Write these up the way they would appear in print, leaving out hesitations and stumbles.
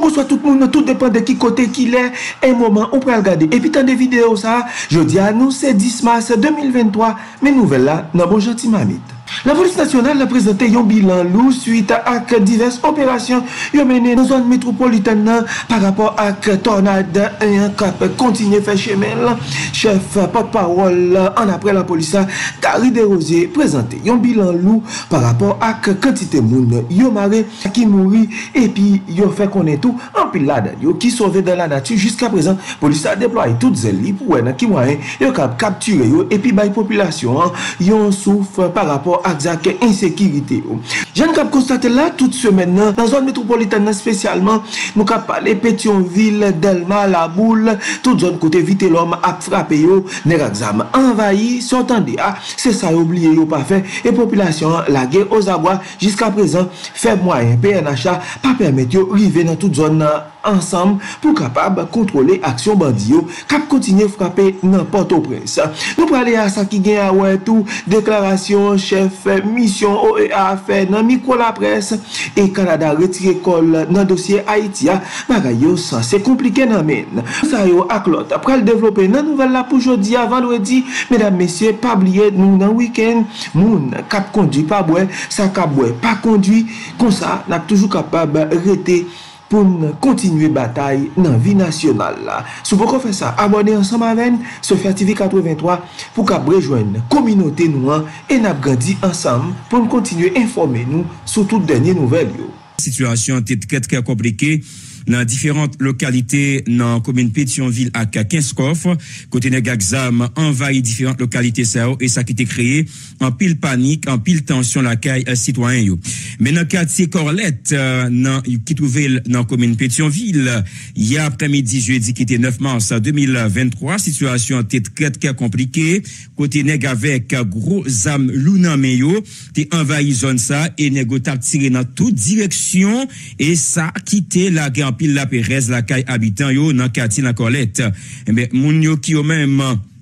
ou soit tout le monde, tout dépend de qui côté qu'il est, un moment, on peut regarder. Et puis, tant des vidéos, ça, je dis à nous, c'est 10 mars 2023, mais nouvelles là, dans Bon Gentil Mamite. La police nationale a présenté un bilan lourd suite à diverses opérations menées dans la zone métropolitaine par rapport à tornade et un cap continué fait chemin. Chef porte-parole en après la police, Gary Desrosiers, présenté un bilan lourd par rapport à quantité de monde qui mourit et puis yo fait connaître tout en pile là qui sauvé dans la nature jusqu'à présent. La police a déployé toutes les pour qui moyen yo capturer et puis la population yon souffre par rapport à insécurité. Jeune cap constaté là toute semaine dans la zone métropolitaine spécialement nous cap parler Pétionville, Delma, La Boule, toute zone côté vite l'homme a frappé yo, nèg exam envahi, s'entendez c'est ça oublié yo pas fait et population la guerre aux abois jusqu'à présent faible moyen PNH pas permettre yo river dans toute zone ensemble pour capable contrôler action bandit yo cap continuer frapper n'importe au prince. Nous pour aller à ça qui gagne à ouais tout déclaration chef mission OEA fait dans micro la presse et Canada retire col dans dossier Haïti bagay yo ça c'est compliqué nan men ça yo ak l'autre après le développer dans nouvelle là pour jeudi à vendredi mesdames messieurs pas oublier nous dans week-end moun cap conduit pas boire ça cap boire pas conduit comme ça n'a toujours capable rester pour continuer bataille dans la vie nationale. Si vous pouvez faire ça, abonnez ensemble avec Sophia TV 83 pour qu'on rejoigne la communauté nous et nous grandi ensemble pour nous continuer à informer nous sur toutes les dernières nouvelles. La situation était très compliquée dans différentes localités dans la commune Pétionville à Kinskoff, côté nèg exam envahi différentes localités ça et ça qui était créé en pile panique, en pile tension la caille citoyen yo. Mais dans le quartier Corlette qui trouvait dans la commune Pétionville, hier après-midi jeudi qui était 9 mars 2023, situation était très compliquée, côté nèg avec gros âme lounan meyo, t'es envahi zone ça et nèg t'a tiré dans toute direction et ça quitté la guerre pile la Pérez la caille habitant yo dans quartier la Colette. Mais moun yo qui yo même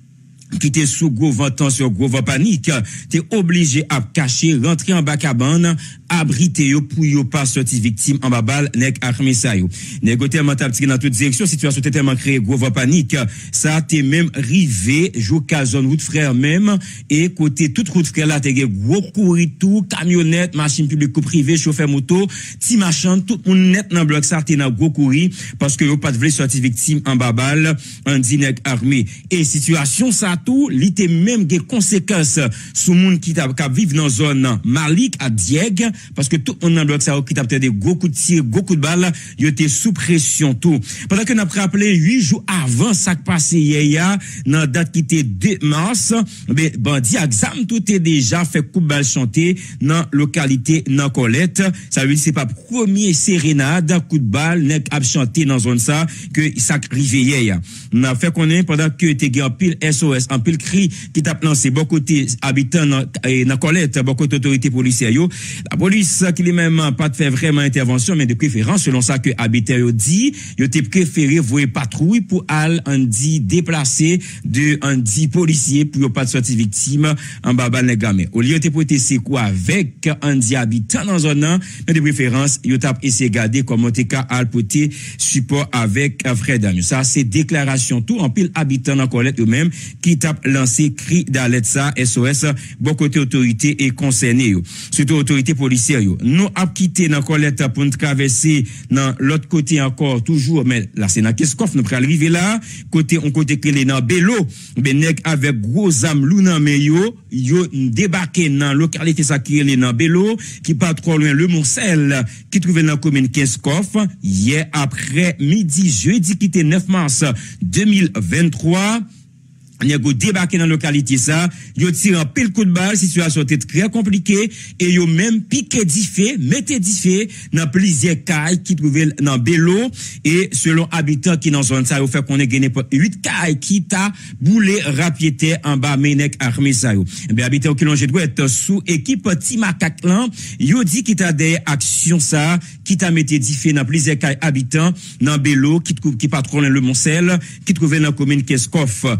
qui était sous gros vent tension gros vent panique t'es obligé à cacher rentrer en bas cabane abriter yo pour yo pas sortir victime en babal nèg armé ça yo nèg tellement t'a tiré dans toute direction situation tellement créé gros vent panique ça t'es même rivé jusqu'à zone route frère même et côté toute route frère là t'es gros courir tout camionnette machine publique ou privée chauffeur moto ti machin tout monde net dans bloc ça t'es dans gros courir parce que yo pas de sortir victime en babal en dit nèg armé et situation ça tout li te même des conséquences sur monde qui t'a vivre dans zone Malik à Dieg parce que tout on dans bloc ça qui t'a des gros coups de tir gros coups de balle yo était sous pression tout pendant que n'a rappelé 8 jours avant ça qui passé hier dans date qui était 2 mars mais bandi exam tout est déjà fait coup de balle chanter dans localité dans Colette ça veut dire c'est pas premier sérénade coup de balle nèg a chanter dans zone ça que ça arrivé hier on a fait connaître pendant que était en pile SOS en pile cri qui t'a lancé bon côté habitants dans Colette bon côté autorité policière yo la police qui lui même pas de faire vraiment intervention mais de préférence selon ça que habitants yo dit yo t'ai préféré voyer patrouille pour al en dit déplacer de en dit policiers pour pas de sortir victime en babal les gamins au lieu de porter c'est quoi avec en dit habitants dans zone mais de préférence yo t'a essayé garder comme te ka al porter support avec frère Daniel ça c'est déclaration tout en pile habitants dans Colette eux même qui t'a lancé cri d'alerte ça SOS bon côté autorité et concerné surtout autorité policière nous a quitté dans Colette pour traverser dans l'autre côté encore toujours mais là c'est dans Kinskoff nous pour arriver là côté on côté que les dans Bello ben nèg avec gros âme lounan mais yo débarqué dans localité ça qui est dans Bello qui pas trop loin le Moncel qui trouvait dans commune Kinskoff hier après midi jeudi qui était 9 mars 2023 Nego débarqué dans la localité ça, yo tire un pile coup de balle, situation était très compliquée et yo même piqué d'ifé, mettez d'ifé dans plusieurs cailles qui trouvaient dans Bello et selon habitants qui dans zone ça yo fait qu'on ait gagné 8 cailles qui t'a boulé rapidement en bas menek armé ça yo. Ben habitants qui l'ont doit être sous équipe petit macaque là, yo dit qui t'a des actions ça, qui t'a mettez d'ifé dans plusieurs cailles habitants dans Bello qui patronne le Moncel qui trouvait dans commune Kinskoff.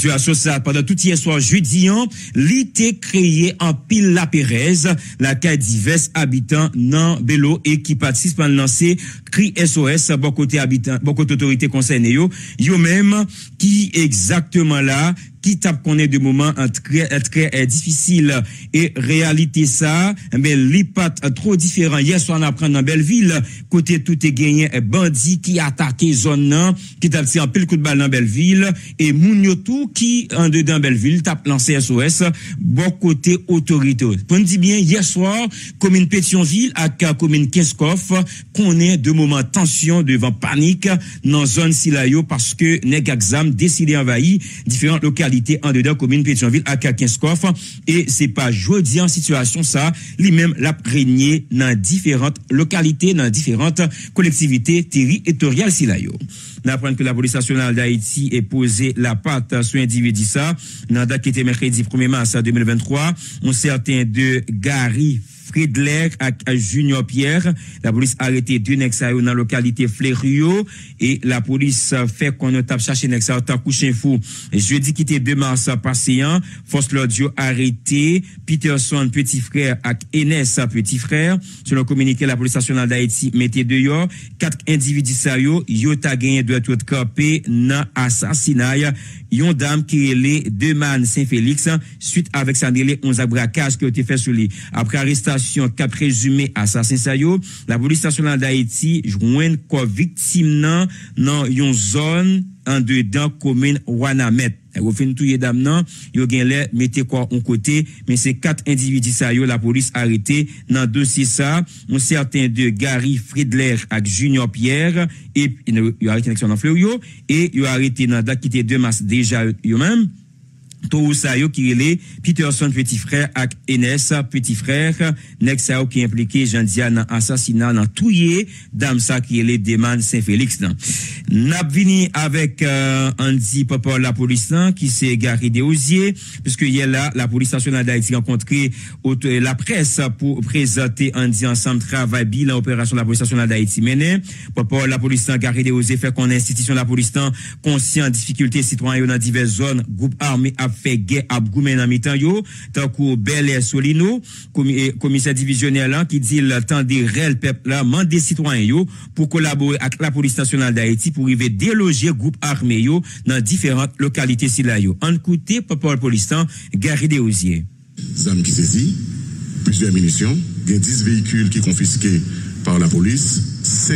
Situation ça pendant tout hier soir jeudi, l'été créé en pile la Pérez, la cas divers habitants dans Bello et qui participent à lancer cri SOS bon côté habitants, bon côté autorité concernée yo même qui exactement là qui tape qu'on est de moments très difficile et réalité ça mais li pas trop différent hier soir on apprend dans Belleville côté tout est gagné bandit qui attaqué zone nan qui tape en pile coup de balle dans Belleville et moun yo tout qui en dedans Belleville tape lancer SOS bon côté autorité pour dit bien hier soir commune Pétionville à commune Kinskoff connaît de moments tension devant panique dans zone Silayo parce que nèg exam décidé envahir différentes localités en dedans commune Pétionville à Kinskoff et c'est pas jeudi en situation ça lui-même l'a régné dans différentes localités dans différentes collectivités territoriales Silayo. On apprend que la police nationale d'Haïti est posé la patte sur individu ça dans date qui était mercredi 1er mars 2023 on certain de Gary Friedler à Junior Pierre. La police a arrêté deux nèg sa yo dans localité Fleurio et la police fait qu'on a cherché nèg sa tant couché fou. Jeudi qui était 2 mars passé force l'audio arrêté Peterson petit frère ak Enes petit frère. Selon communiqué la police nationale d'Haïti mettait dehors 4 individus sa yo ta gagné doit tout campé dans assassinat yon dame qui est deux man Saint-Félix suite avec sa délai 11 braquage qui a été fait sur lui. Après arrestation 4 présumés assassins sa yo, la police nationale d'Haïti joint ko victime dans yon zone en dedans commune Wanamet. Au fin touye dame nan, yo gen lè mettez quoi en côté, mais c'est 4 individus sa yo la police arrêté dans dossier ça, un certain de Gary Friedler avec Junior Pierre et yo arrêté dans action Fleurio et yo arrêté dans date qui était 2 mars déjà yo même tout ça yo qui relé Peterson petit frère ak Enes petit frère nek ça qui impliqué Jean-Dia dans assassinat dans touyer dame ça qui relé Deman Saint-Félix nan n'a vini avec Andy Papa la police nan qui s'est garé des osiers puisque hier là la police nationale d'Haïti rencontré la presse pour présenter Andy ensemble travail bilan opération de la police nationale d'Haïti mené Papa la police nan garé des osiers fait qu'on institution la police nan conscient difficulté citoyens dans diverses zones groupe armé fait guerre à goumen en mitan yo tant que Bel Solino commissaire divisionnaire là qui dit le temps des réels peuple là mandé citoyens yo pour collaborer avec la police nationale d'Haïti pour arriver déloger groupe armé yo dans différentes localités si là yo en côté papa police Gary Desosiers armes qui saisi plusieurs munitions il y a 10 véhicules qui confisqués par la police 5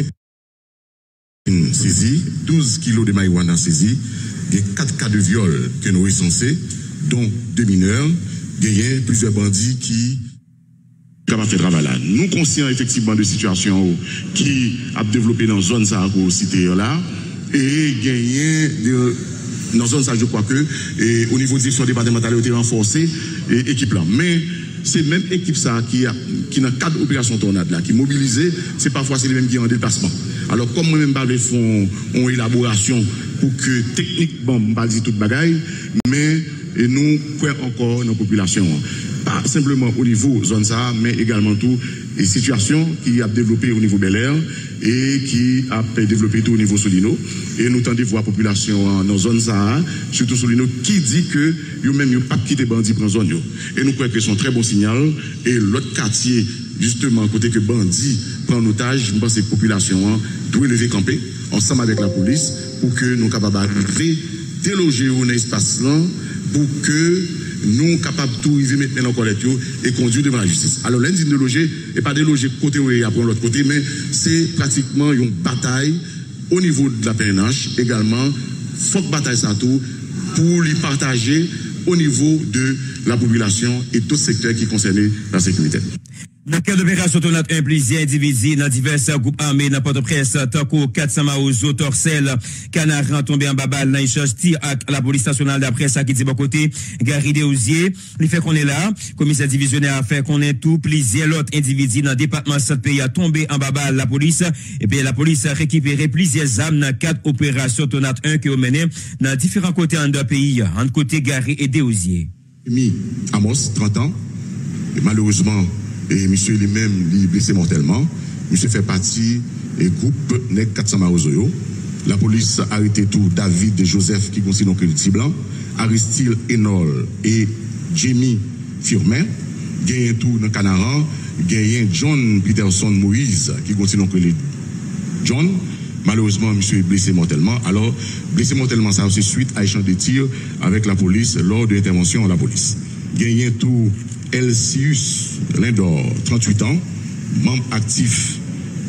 saisis 12 kilos de marijuana saisis. Il y a 4 cas de viol que nous recensés, dont 2 mineurs. Il y a plusieurs bandits qui ont fait travail là. Nous conscients effectivement de situation qui a développé dans la zone ça cité là. Et il y a dans la zone ça je crois que au niveau de direction départementale a été renforcée et équipe là. Mais c'est même équipe ça qui dans le cadre d'opération tornade là qui mobilisée, c'est parfois c'est les mêmes qui sont en déplacement. Alors comme moi-même je font une élaboration pour que techniquement on va dire toute bagaille mais nous croyons encore dans la population pas simplement au niveau zone ça mais également tout les situations qui a développé au niveau Bel Air et qui a développé tout au niveau Solino et nous tendons voir population dans zone ça surtout Solino qui dit que yo même yo pas quitter bandit prend zone yo et nous croyons que c'est un très bon signal et l'autre quartier justement côté que bandit prend en otage je pense que la population doit lever camper ensemble avec la police pour que nous capables d'arriver déloger dans espace là pour que nous capables de tout arriver maintenant dans collecte et conduire devant la justice. Alors l'indigne de loger et pas déloger côté ou après l'autre côté mais c'est pratiquement une bataille au niveau de la PNH également faut bataille ça tout pour lui partager au niveau de la population et tout secteur qui concerne la sécurité. Dans le cadre d'opération Tornade, un plaisir divisé dans divers groupes armés dans Port-au-Prince, Tanko, 400 Maozo, Torcel, Canaran tombé en babal, dans l'échange tir avec la police nationale d'après ça qui dit bon côté, Gary Desosiers, il fait qu'on est là, commissaire divisionnaire a fait qu'on est tout, plusieurs autres individus dans le département de pays a tombé en babal, la police, et puis la police a récupéré plusieurs armes dans 4 opérations Tornade 1 qui ont mené dans différents côtés en deux pays, entre côté Gary et Desosiers. Amos, 30 ans, et malheureusement, et monsieur lui-même il blessé mortellement. Monsieur fait partie du groupe NEC 400 Marozoyo. La police a arrêté tout David et Joseph qui considèrent que le petit blanc Aristide Enol et Jamie Firmin. Gagne tout dans Canaran, gagne John Peterson Moïse qui continue que les John. Malheureusement, monsieur est blessé mortellement. Alors, blessé mortellement, ça aussi suite à échange de tirs avec la police lors de l'intervention de la police. Gagne tout Elsius Lindor, 38 ans, membre actif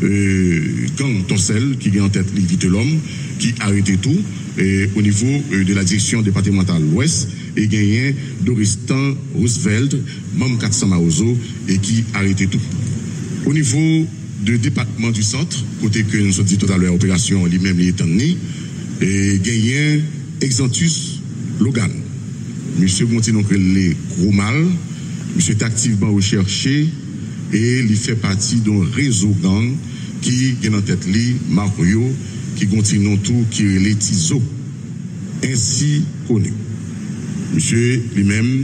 gang Toncel, qui est en tête l'évite l'homme, qui a arrêté tout au niveau de la direction départementale ouest, et gagné Doristan Roosevelt, membre 400 Maozo, et qui a arrêté tout. Au niveau du département du centre, côté que nous avons dit tout à l'heure, opération lui-même les étendue, et gagné Exantus Logan. Monsieur continue que les gros mal, monsieur est activement recherché et il fait partie d'un réseau gang qui est en tête li Mario qui continue tout qui est les Tizo ainsi connu. Monsieur lui-même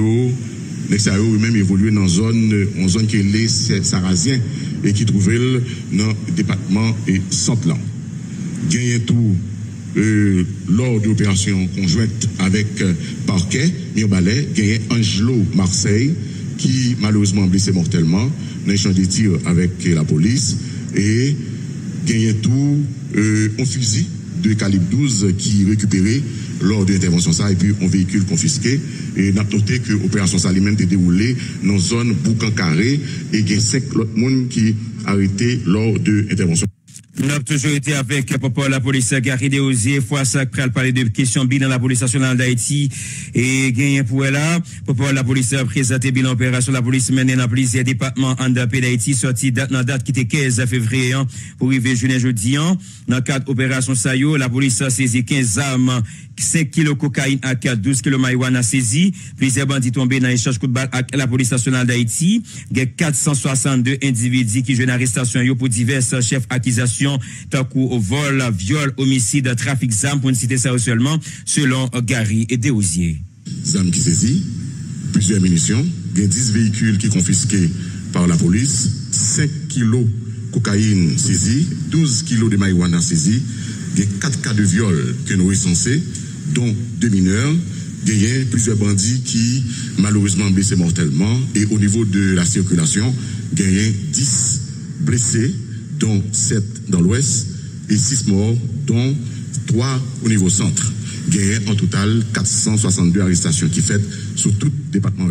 lui-même évolué dans une zone qui est les Sarrasiens et qui trouvait dans le département et Centre-Lan. Gagné tout lors de l'opération conjointe avec Parquet, Mirbalet, gagné Angelo Marseille, qui malheureusement blessé mortellement dans échange de tirs avec la police, et gagné tout un fusil de calibre 12 qui récupéré lors de l'intervention ça, et puis un véhicule confisqué. Et n'a noté que l'opération ça lui-même était déroulée dans une zone boucan carré, et il y a 5 autres personnes qui arrêtés lors de l'intervention. Nous avons toujours été avec la police Gary Desosiers, fois ça prêt à parler de questions bilan la police nationale d'Haïti et gagné pour là. La police a présenté bilan opération la police menée dans plusieurs départements en pays d'Haïti sorti dans date qui était 15 février pour arriver juin jeudi. Dans le cadre opération Sayo, la police a saisi 15 armes, 5 kg cocaïne à 4, 12 kg marijuana saisi, plusieurs bandits tombés dans l'échange coup de balle avec la police nationale d'Haïti. Il y a 462 individus qui jouent en arrestation pour divers chefs accusations tant qu'au vol, viol, homicide, trafic d'armes, pour ne citer ça seulement, selon Gary et Desosiers. Armes qui saisies, plusieurs munitions, il y a 10 véhicules qui confisqués par la police, 5 kilos cocaïne saisie, 12 kilos de marijuana saisie, il y a 4 cas de viol que nous recensés, dont 2 mineurs. Il y a plusieurs bandits qui malheureusement blessés mortellement, et au niveau de la circulation, il y a 10 blessés, dont 7 dans l'ouest, et 6 morts, dont 3 au niveau centre. Il y a en total 462 arrestations qui faites sur tout le département.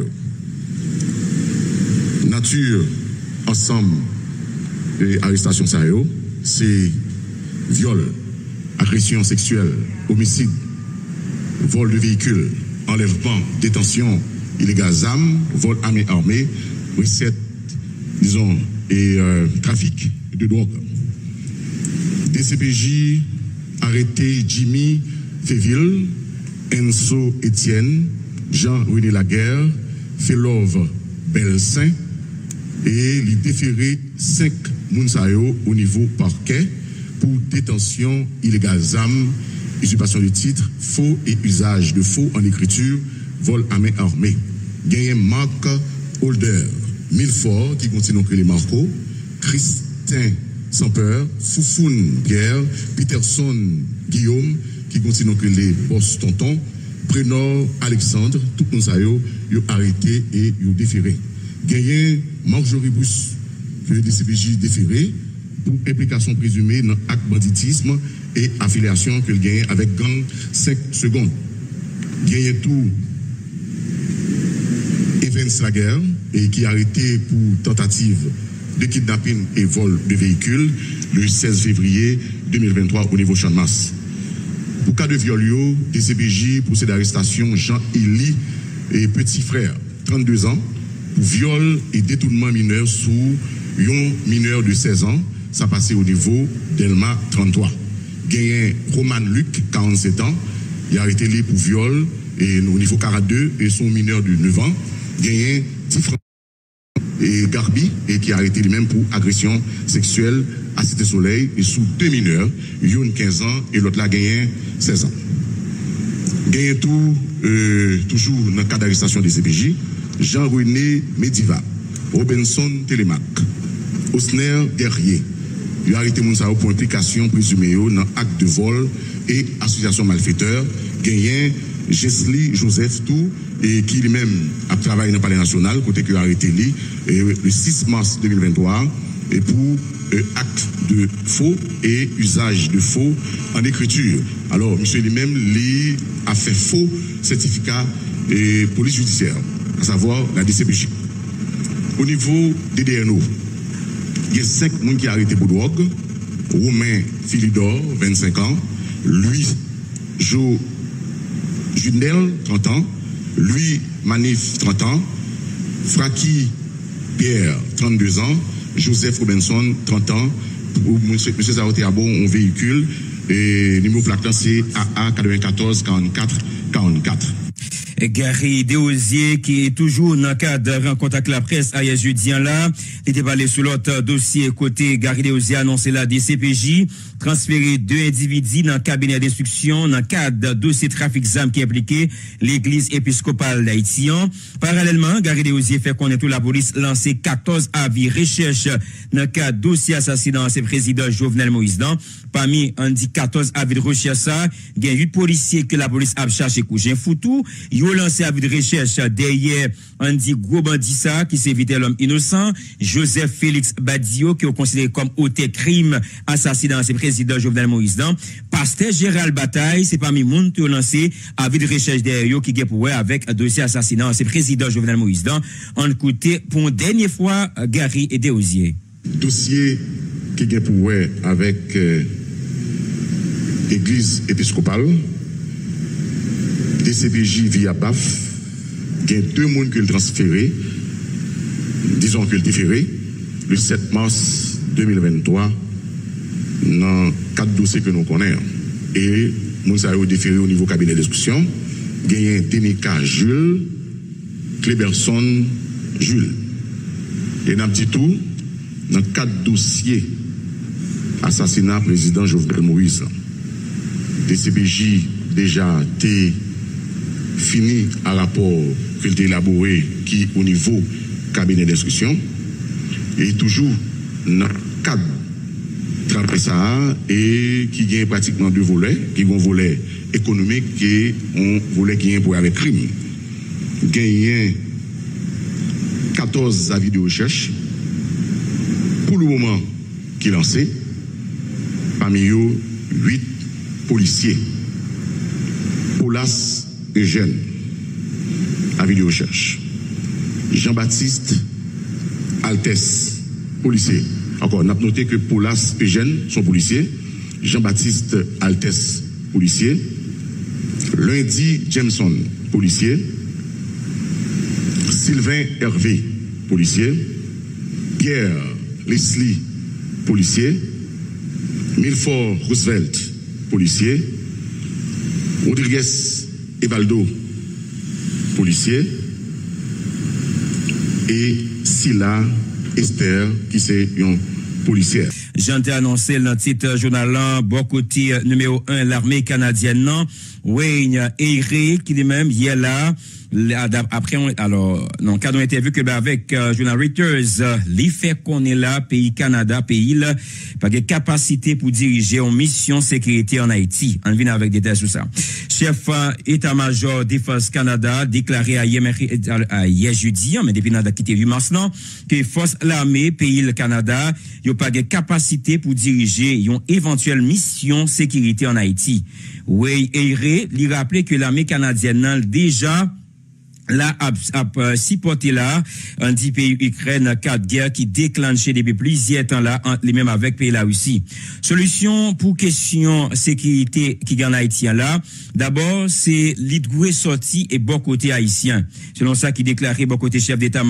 Nature, ensemble, et arrestations sérieuses, c'est viol, agression sexuelle, homicide, vol de véhicules, enlèvement, détention illégale d'armes, vol armé, recette, disons, et trafic de drogue. DCPJ arrêté Jimmy Féville, Enzo Etienne, Jean-René Laguerre, Félove Belsin, et il déféré 5 Mounsayo au niveau parquet pour détention illégale d'armes, usurpation de titres, faux et usage de faux en écriture, vol à main armée. Gagné Marc Holder, Milfort, qui continue que les Marco, Christin Sampeur, Foufoun Pierre, Peterson Guillaume, qui continue que les Boss Tonton, Prénor Alexandre, tout le monde ça yo arrêté et yo déféré. Gagné Marjorie Bousse, que le DCPJ déféré pour implication présumée dans acte banditisme et affiliation que le gagne avec gang 5 secondes. Gagné tout Evans Laguerre, et qui a arrêté pour tentative de kidnapping et vol de véhicules le 16 février 2023 au niveau Champ-de-Mars. Pour cas de viol, DCPJ procède à l'arrestation Jean-Élie et petit frère, 32 ans, pour viol et détournement mineur sous un mineur de 16 ans, ça passait au niveau d'Elma 33. Gagné Roman Luc, 47 ans, il a arrêté lui pour viol et au niveau 42 et son mineur de 9 ans. Gagné Tifran et Garbi, et qui a arrêté lui-même pour agression sexuelle à Cité Soleil et sous 2 mineurs, une 15 ans et l'autre là gagné 16 ans. Gagné tout, toujours dans le cas d'arrestation des CPJ, Jean-René Mediva, Robinson Télémac, Osner Guerrier. Il a arrêté Mounsao pour implication présumée dans acte de vol et association malfaiteur, gagné Jesli Joseph tout et qui lui-même a travaillé dans le Palais national côté que a arrêté lui le 6 mars 2023 et pour acte de faux et usage de faux en écriture. Alors monsieur lui-même lui a fait faux certificat et police judiciaire, à savoir la DCPJ. Au niveau des DNO, il y a 5 personnes qui ont arrêté pour drogue. Romain Philidor, 25 ans. Louis Jo Junel, 30 ans. Louis Manif, 30 ans. Fraki Pierre, 32 ans. Joseph Robinson, 30 ans. Monsieur Zaroté Abon, un véhicule. Et le numéro plaque c'est AA 94 44 44. Gary Desosiers qui est toujours dans le cadre de rencontre avec la presse hier jeudi là, il était parlé sur l'autre dossier côté Gary Desosiers annoncé la DCPJ transférer 2 individus dans le cabinet d'instruction dans le cadre de dossier trafic d'armes qui impliquait l'église épiscopale d'Haïti. Parallèlement, Gary Desosiers fait connaître la police lancé 14 avis recherche dans le cadre dossier assassinat ancien président Jovenel Moïse. Parmi on dit 14 avis de recherche ça, il y a 8 policiers que la police a cherché coucher foutou. Ils ont lancé avis de recherche derrière on dit gros bandit ça qui s'évitait l'homme innocent, Joseph Félix Badio qui est considéré comme auteur crime assassinat ancien président Jovenel Moïse. Pasteur Gérald Bataille, c'est parmi monde qui ont lancé avis de recherche derrière qui est pour avec un dossier assassinat ancien président Jovenel Moïse. On écoutait pour une dernière fois Gary et Desosiers. Dossier qui est pour avec Église épiscopale, DCPJ via BAF, il y a 2 personnes qui ont transféré, disons que le différé, le 7 mars 2023, dans 4 dossiers que nous connaissons. Et nous avons différé au niveau cabinet d'instruction, il y a Ténika Jules, Cléberson Jules. Et dans un petit tour, dans 4 dossiers, assassinat président Jovenel Moïse. DCPJ déjà été fini à rapport qu'il a élaboré qui au niveau cabinet d'instruction et toujours dans le cadre de ça et qui gagne pratiquement 2 volets, qui ont un volet économique et un volet qui est pour avec crime. Gagne 14 avis de recherche pour le moment qui est lancé, parmi eux 8 policiers. Paulas Eugène, avis de recherche. Jean-Baptiste Altès, policier. Encore, on a noté que Paulas Eugène sont policiers. Jean-Baptiste Altès, policier. Lundi Jameson, policier. Sylvain Hervé, policier. Pierre Leslie, policier. Milford Roosevelt, policier. Rodriguez Evaldo, policier. Et Silla Esther, qui c'est une policière. J'en ai annoncé dans le titre journal, bon côté numéro 1, l'armée canadienne, non, Wayne Eyre, qui lui-même, il est là. Après, alors, dans le cadre d'une interview que avec Journal Reuters, les faits qu'on est là, pays Canada, pays là, pas de capacité pour diriger une mission sécurité en Haïti. On vient avec des détails sur ça. Chef état-major Défense Canada déclaré à hier jeudi, mais depuis qu'on a quitté 8 mars, non, que force l'armée, pays le Canada, il n'y a pas de capacité pour diriger une éventuelle mission sécurité en Haïti. Oui, et il rappelait que l'armée canadienne déjà là a supporté là un dit pays Ukraine 4 guerres qui déclenché depuis plusieurs temps là entre les mêmes avec pays la Russie. Solution pour question sécurité qui gagne haïtien là, d'abord c'est l'idgoué sorti et bon côté haïtien. Selon ça qui déclaré bon côté chef d'état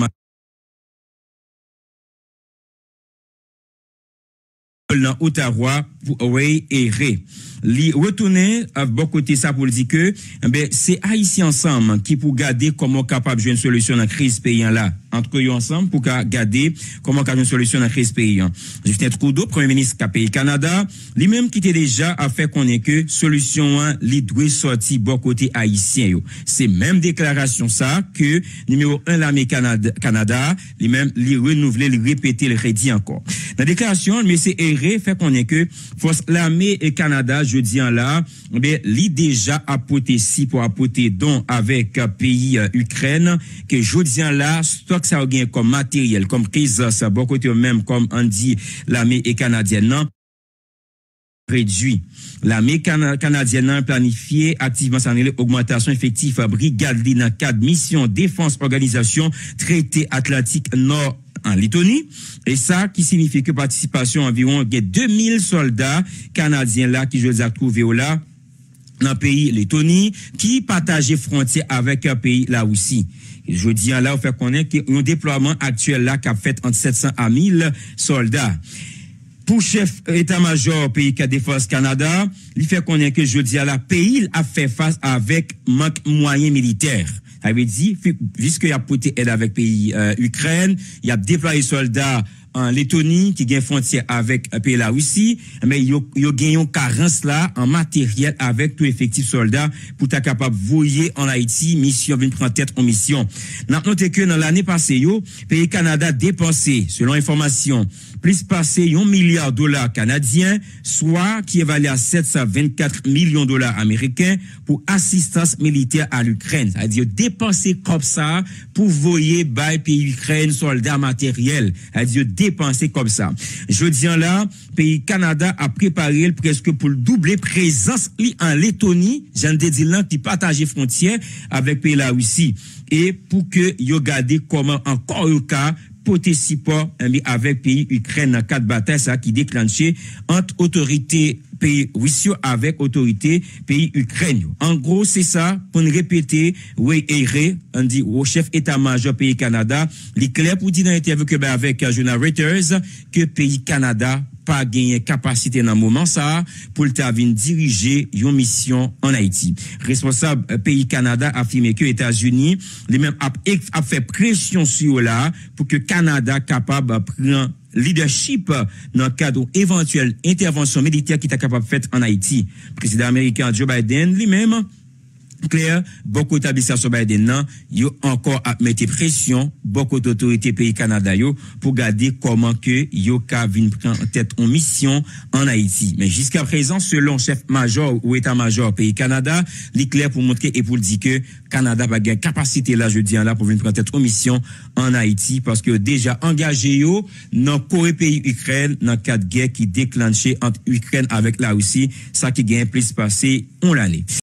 dans Ottawa pour Way et Ré. Li retourner à bon côté ça pour dire que c'est haïtiens ensemble qui pour garder comment capable jouer une solution dans la crise paysan là entre eux ensemble pour garder comment capable une solution dans la crise paysan. Justin Trudeau premier ministre du pays Canada lui-même qui était déjà a fait connaître que solution li doit sortir bon côté haïtien yo. C'est même déclaration ça que numéro 1 l'armée Canada lui-même li renouveler, li répéter, le redit encore. Dans déclaration monsieur Eric Libéré fait qu'on est que force l'armée et Canada jeudi en là, ben li déjà apporté si pour apporter don avec pays Ukraine que jeudi en là stock ça gain comme matériel comme prise ça bon côté même comme on dit l'armée et canadienne non réduit. L'armée canadienne a planifié activement augmentation effective brigade dans cadre mission défense organisation traité Atlantique Nord en Lettonie et ça qui signifie que participation environ 2000 soldats canadiens là qui je les ai trouvés là dans le pays Lettonie qui partageait frontière avec un pays là aussi. Je dis là on fait connaître que un déploiement actuel là qui a fait entre 700 à 1000 soldats. Pour chef état-major pays de défense Canada, il fait connaître que je dis à la pays a fait face avec manque moyens militaires. Ça veut dire, puisqu'il a porté aide avec pays Ukraine, il a déployé soldats en Lettonie qui gagne frontière avec pays la Russie, mais il y a une carence là en matériel avec tout effectif soldats pour être capable de voyer en Haïti mission vient prendre tête en mission. Notez que dans l'année passée pays Canada dépensé selon information plus passé $1 milliard canadiens, soit qui évalue à 724 millions $ américains pour assistance militaire à l'Ukraine. C'est-à-dire dépenser comme ça pour voyer by pays Ukraine soldats matériels. C'est-à-dire dépenser comme ça. Je dis là, pays Canada a préparé presque pour le doubler présence en Lettonie, j'en dit là qui partage frontières avec pays la Russie et pour que yo garder comment encore au cas porter support avec pays Ukraine dans quatre batailles ça qui déclenché entre autorités pays russes avec autorités pays Ukraine. En gros, c'est ça pour répéter oui et on dit au chef état-major pays Canada, il est clair pour dire dans l'interview que avec journal Reuters que pays Canada pas gagné capacité dans moment ça pour le venir diriger une mission en Haïti. Responsable pays Canada a affirmé que États-Unis lui-même a fait pression sur là pour que Canada capable de prendre leadership dans le cadre éventuelle intervention militaire qui est capable de faire en Haïti. Le président américain Joe Biden lui-même clair, beaucoup d'administration Biden nan, yo encore à mettre pression, beaucoup d'autorités pays Canada yo pour garder comment que yo ka vinn prendre tête en mission en Haïti. Mais jusqu'à présent, selon chef-major ou état-major pays Canada, li clair pour montrer et pour dire que Canada va gagner capacité là jeudi là pour venir prendre tête en mission en Haïti parce que déjà engagé yo dans Corée pays Ukraine dans cadre guerre qui déclenché entre Ukraine avec la Russie, ça qui gagne plus passé on l'année.